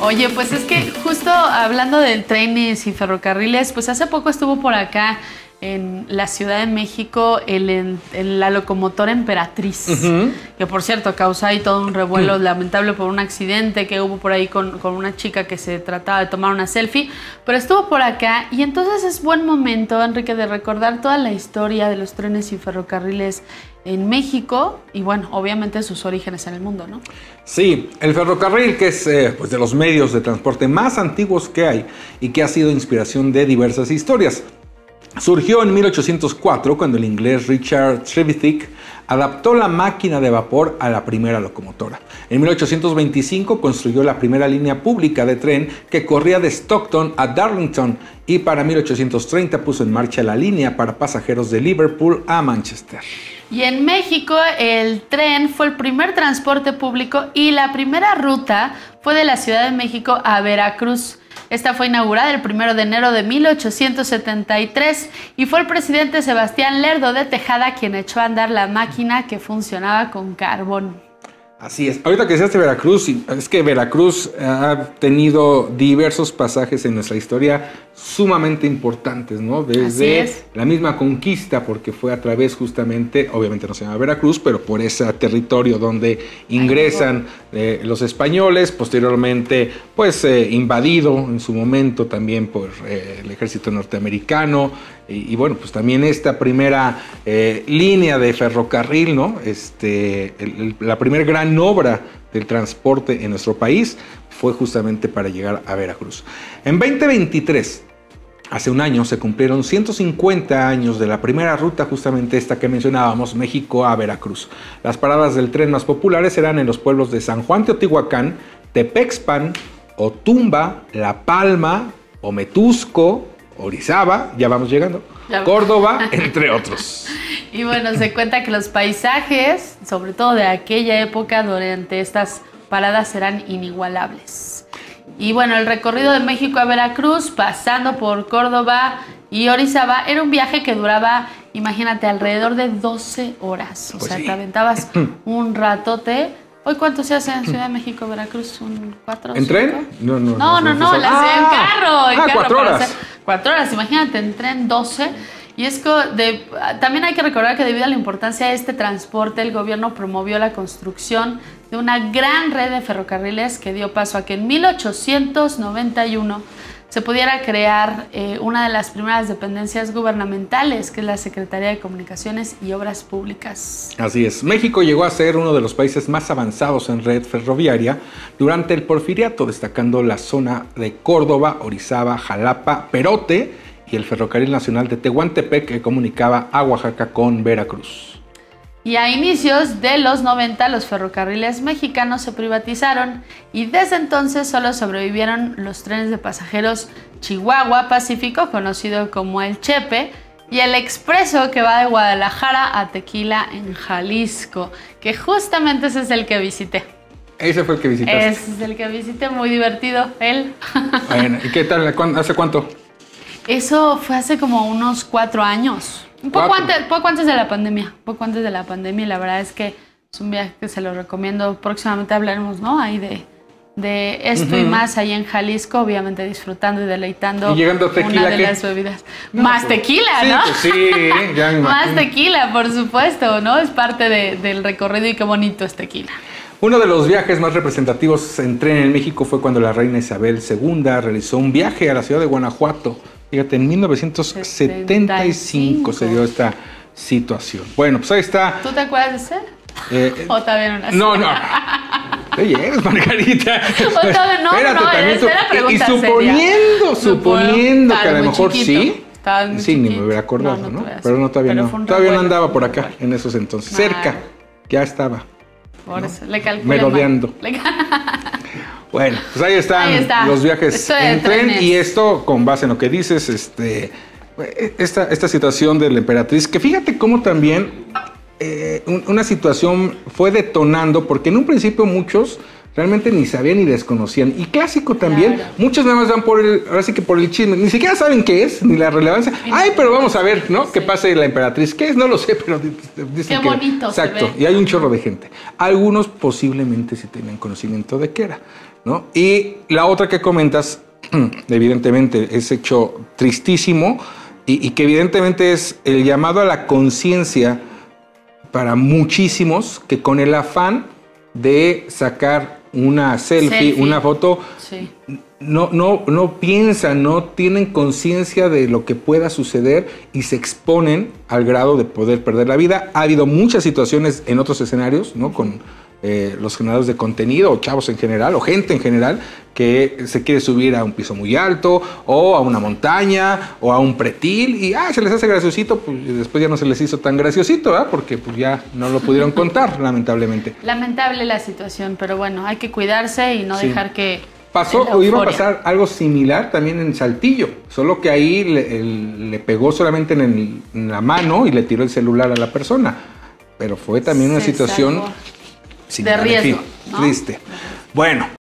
Oye, pues es que justo hablando de trenes y ferrocarriles, pues hace poco estuvo por acá en la Ciudad de México la locomotora Emperatriz, que por cierto causa ahí todo un revuelo lamentable por un accidente que hubo por ahí con una chica que se trataba de tomar una selfie, pero estuvo por acá y entonces es buen momento, Enrique, de recordar toda la historia de los trenes y ferrocarriles en México y bueno, obviamente sus orígenes en el mundo, ¿no? Sí, el ferrocarril, que es pues de los medios de transporte más antiguos que hay y que ha sido inspiración de diversas historias. Surgió en 1804 cuando el inglés Richard Trevithick adaptó la máquina de vapor a la primera locomotora. En 1825 construyó la primera línea pública de tren que corría de Stockton a Darlington y para 1830 puso en marcha la línea para pasajeros de Liverpool a Manchester. Y en México el tren fue el primer transporte público y la primera ruta fue de la Ciudad de México a Veracruz. Esta fue inaugurada el 1 de enero de 1873 y fue el presidente Sebastián Lerdo de Tejada quien echó a andar la máquina que funcionaba con carbón. Así es. Ahorita que decías de Veracruz, es que Veracruz ha tenido diversos pasajes en nuestra historia sumamente importantes, ¿no? Desde la misma conquista, porque fue a través justamente, obviamente no se llama Veracruz, pero por ese territorio donde ingresan los españoles, posteriormente pues invadido en su momento también por el ejército norteamericano, y bueno, pues también esta primera línea de ferrocarril, ¿no? La primera gran obra del transporte en nuestro país fue justamente para llegar a Veracruz. En 2023, hace un año, se cumplieron 150 años de la primera ruta, justamente esta que mencionábamos, México a Veracruz. Las paradas del tren más populares eran en los pueblos de San Juan Teotihuacán, Tepexpan, Otumba, La Palma, Ometuzco, Orizaba, ya vamos llegando, Córdoba, entre otros. Y bueno, se cuenta que los paisajes, sobre todo de aquella época, durante estas paradas eran inigualables. Y bueno, el recorrido de México a Veracruz, pasando por Córdoba y Orizaba, era un viaje que duraba, imagínate, alrededor de 12 horas. O sea, te aventabas un ratote. ¿Hoy cuánto se hace en Ciudad de México, Veracruz? ¿Un 4 o 5? ¿En tren? No, la hacía en carro. 4 horas. 4 horas, imagínate, en tren 12. Y es que también hay que recordar que debido a la importancia de este transporte, el gobierno promovió la construcción de una gran red de ferrocarriles que dio paso a que en 1891 se pudiera crear una de las primeras dependencias gubernamentales, que es la Secretaría de Comunicaciones y Obras Públicas. Así es. México llegó a ser uno de los países más avanzados en red ferroviaria durante el Porfiriato, destacando la zona de Córdoba, Orizaba, Jalapa, Perote y el Ferrocarril Nacional de Tehuantepec que comunicaba a Oaxaca con Veracruz. Y a inicios de los 90 los ferrocarriles mexicanos se privatizaron y desde entonces solo sobrevivieron los trenes de pasajeros Chihuahua Pacífico, conocido como el Chepe, y el expreso que va de Guadalajara a Tequila en Jalisco, que justamente ese es el que visité. Ese fue el que visitaste. Ese es el que visité, muy divertido, él. Bueno, ¿y qué tal? ¿Hace cuánto? Eso fue hace como unos 4 años. Poco antes de la pandemia. Poco antes de la pandemia. Y la verdad es que es un viaje que se lo recomiendo. Próximamente hablaremos, ¿no? Ahí de esto y más ahí en Jalisco. Obviamente disfrutando y deleitando. Y llegando a Tequila, una de las bebidas. No, más tequila, ¿no? Pues sí, ya me imagino. Más tequila, por supuesto, ¿no? Es parte del recorrido y qué bonito es Tequila. Uno de los viajes más representativos en tren en México fue cuando la reina Isabel II realizó un viaje a la ciudad de Guanajuato. Fíjate, en 1975 se dio esta situación. Bueno, pues ahí está. ¿Tú te acuerdas de ese? ¿O todavía no naciste? No. Oye, eres Margarita. ¿O todavía no? Espérate, era pregunta y suponiendo que a lo mejor sí. Sí, ni me hubiera acordado, ¿no? Pero todavía no andaba por acá en esos entonces. Cerca, ya estaba. Por eso, le calculé merodeando. Bueno, pues ahí están los viajes en tren y esto con base en lo que dices, esta situación de la Emperatriz, que fíjate cómo también una situación fue detonando, porque en un principio muchos realmente ni sabían ni desconocían. Y clásico también, claro. Muchos nada más dan ahora sí que por el chisme, ni siquiera saben qué es, ni la relevancia. Ay, pero vamos a ver, ¿no? Sí. ¿Qué pasa de la Emperatriz? ¿Qué es? No lo sé, pero dicen qué bonito. Exacto, y hay un chorro de gente. Algunos posiblemente sí tenían conocimiento de qué era. ¿no? Y la otra que comentas, evidentemente es hecho tristísimo y que evidentemente es el llamado a la conciencia para muchísimos que con el afán de sacar una selfie, una foto, sí, no piensan, no tienen conciencia de lo que pueda suceder y se exponen al grado de poder perder la vida. Ha habido muchas situaciones en otros escenarios, ¿no? Con los generadores de contenido, o chavos en general, o gente en general, que se quiere subir a un piso muy alto, o a una montaña, o a un pretil, y se les hace graciosito, pues después ya no se les hizo tan graciosito, ¿verdad? Porque pues ya no lo pudieron contar, lamentablemente. Lamentable la situación, pero bueno, hay que cuidarse y no dejar que... Pasó o iba a pasar algo similar también en Saltillo, solo que ahí le pegó solamente en la mano y le tiró el celular a la persona, pero fue también una situación de riesgo, ¿no? Triste. Bueno.